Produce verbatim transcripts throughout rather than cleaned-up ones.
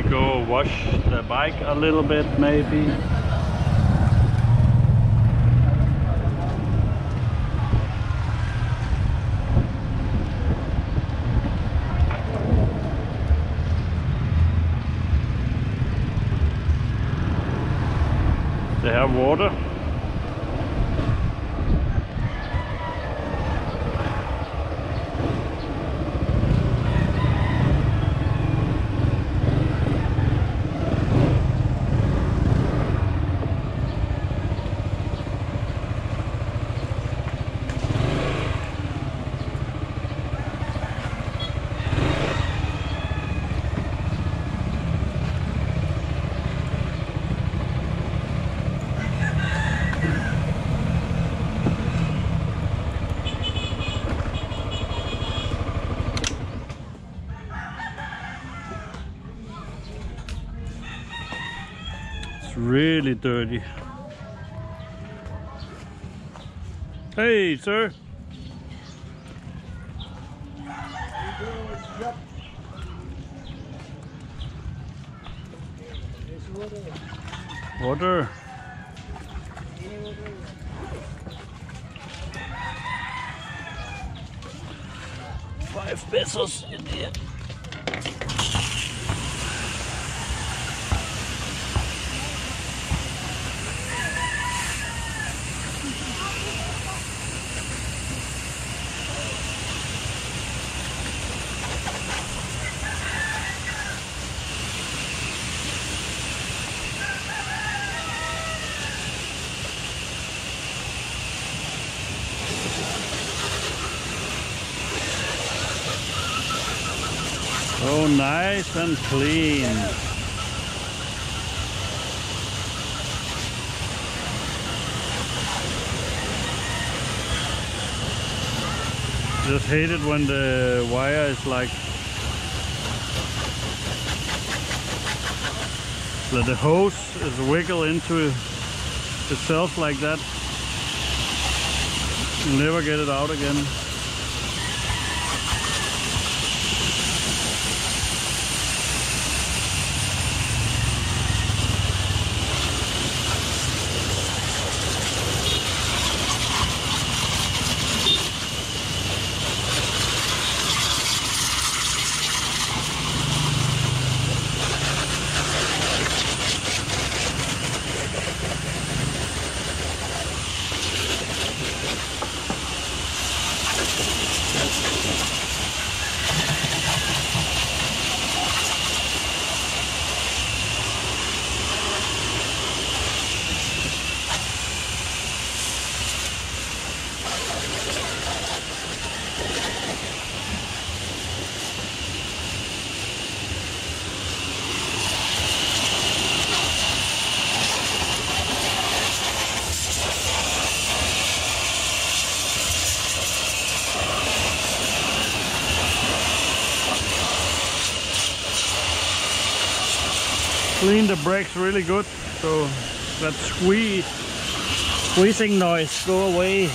go wash the bike a little bit maybe. They have water. Really dirty. Hey, sir. Water. Five pesos in here. Oh, nice and clean. Just hate it when the wire is like that, the hose is wiggle into itself like that. You'll never get it out again. Clean the brakes really good, so that squeeze, squeezing noise go away.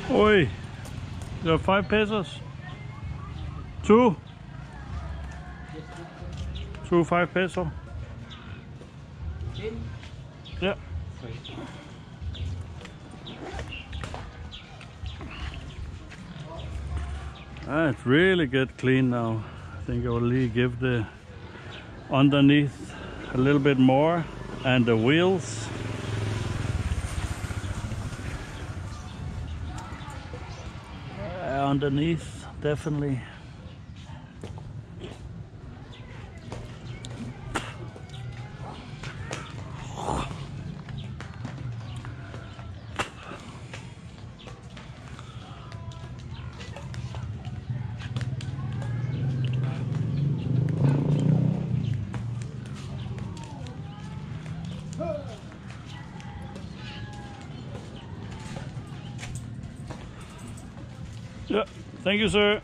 Oi, you have five pesos? Two? Two five peso? Yeah. Ah, it really get clean now. I think I will really give the underneath a little bit more and the wheels. Uh, underneath, definitely. Yeah, thank you, sir.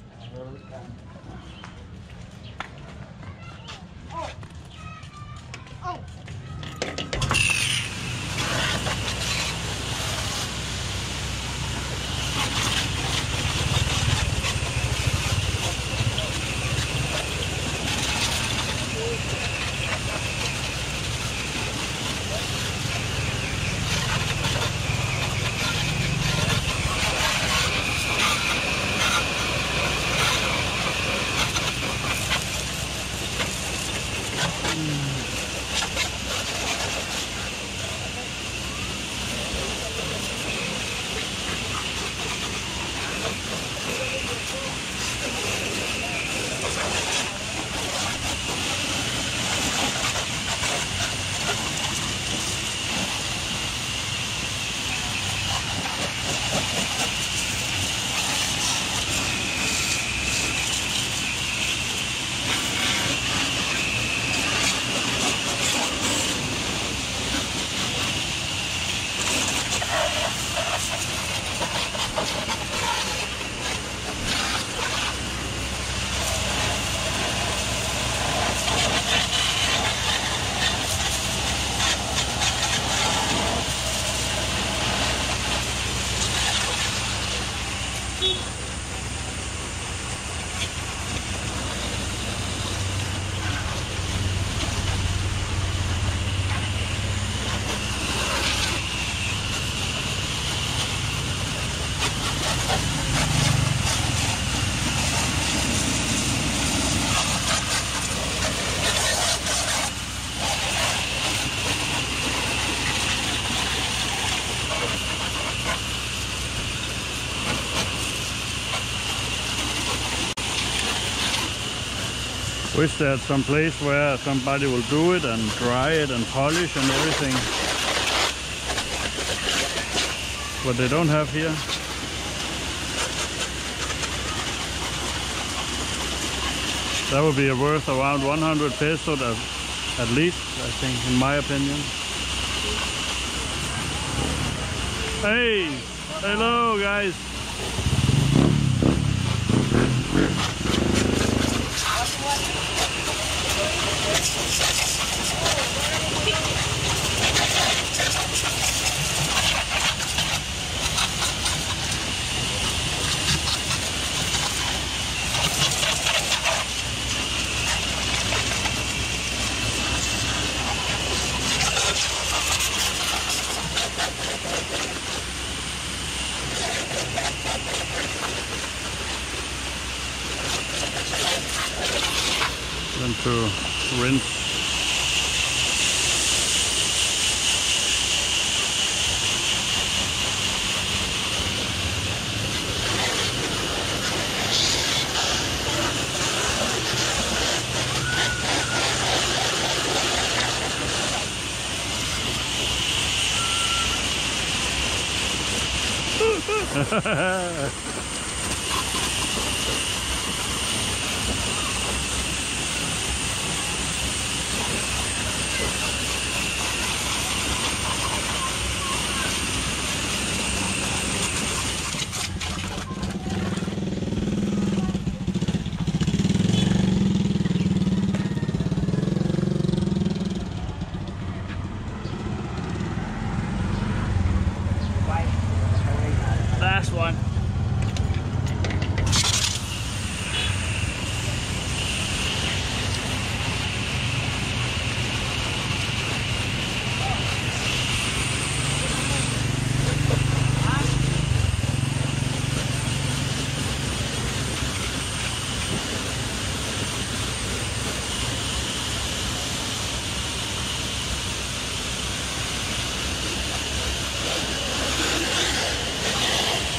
Wish there's some place where somebody will do it and dry it and polish and everything. What they don't have here. That would be worth around one hundred peso at least, I think, in my opinion. Hey, hello guys. Then to rinse. Last one.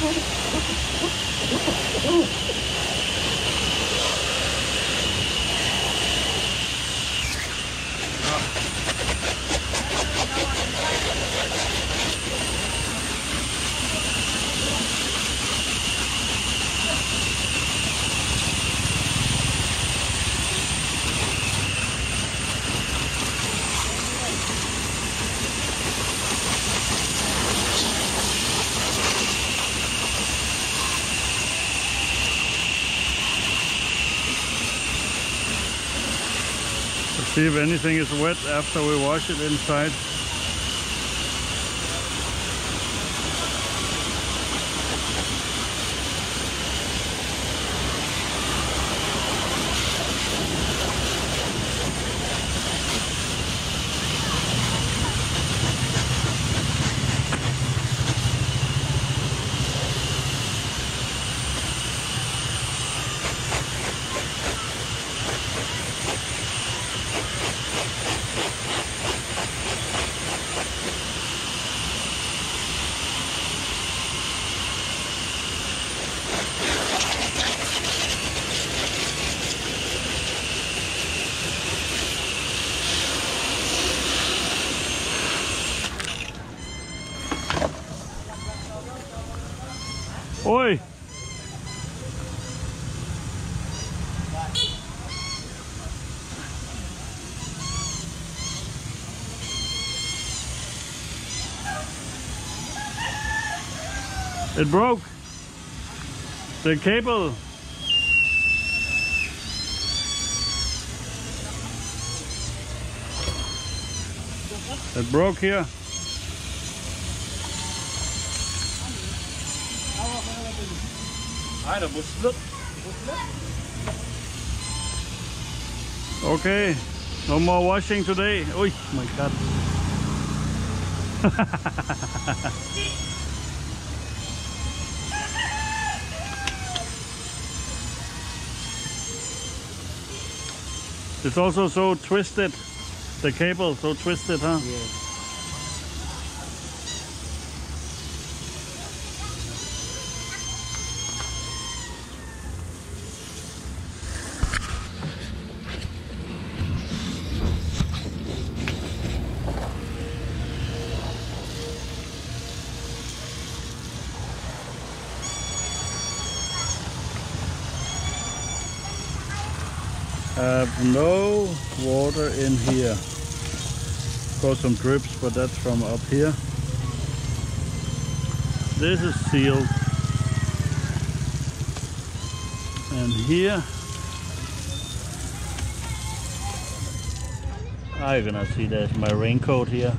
See if anything is wet after we wash it inside. Oi! It broke. The cable. It broke here. Okay, no more washing today. Oh my god. It's also so twisted, the cable, so twisted, huh? Yeah. Have no water in here. Got some drips, but that's from up here. This is sealed. And here, ah, you're gonna see there's my raincoat here.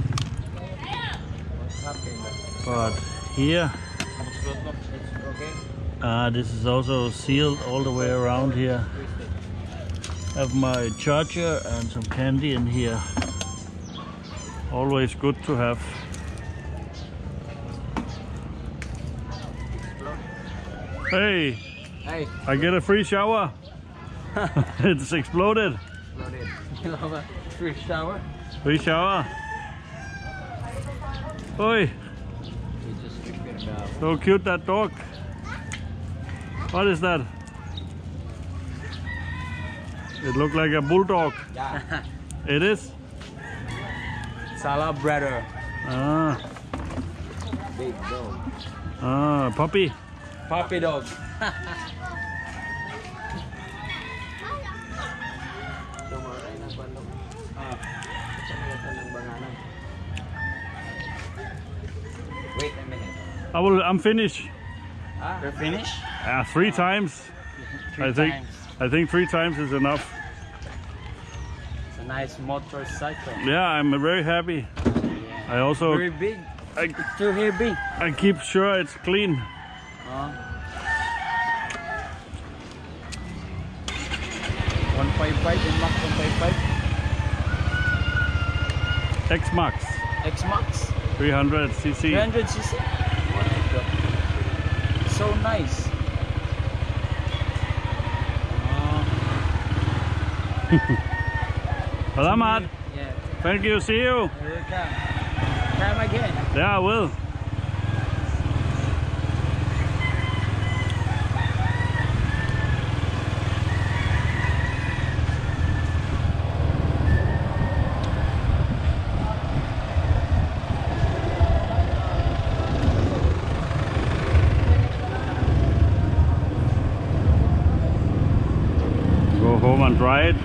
But here, ah, this is also sealed all the way around here. Have my charger and some candy in here. Always good to have. Hey, Hey, I get a free shower. It's exploded. exploded. You have a free shower? Free shower. Oi, You just figured it out. so cute that dog. What is that? It looked like a bulldog. Yeah. It is? Salah brother. Ah, Big dog. ah, puppy. Puppy dog. Wait a minute. I will, I'm finished. Ah, you're finished? Ah, three times. Three I think times. I think three times is enough. It's a nice motorcycle. Yeah, I'm very happy. Yeah. I also Very big. I, It's too heavy. I keep sure it's clean. Uh, one fifty-five and Max one fifty-five. X Max X Max three hundred c c. three hundred c c. So nice. Salamat. Yeah. Thank you. See you. Here we come. Come again. Yeah, I will. home and dry it.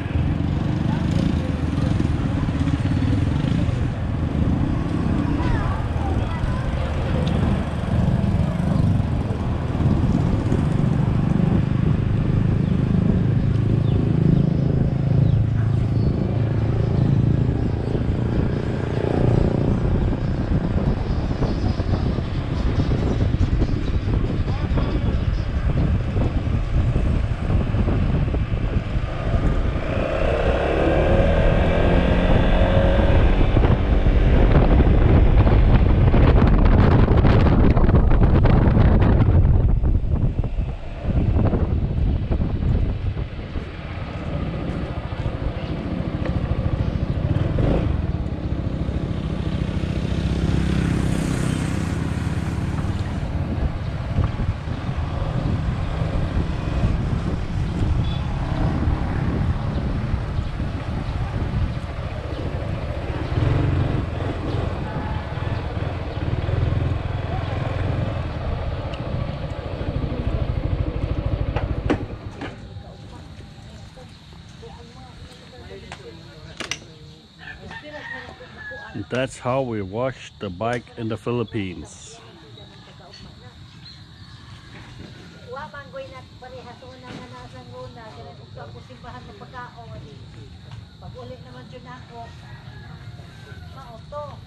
And that's how we wash the bike in the Philippines. Wa manggoy na parehas una nga nasang runa ganun ug ako simbahan ng pagkaon. Pag uli naman jud ako. Mao to.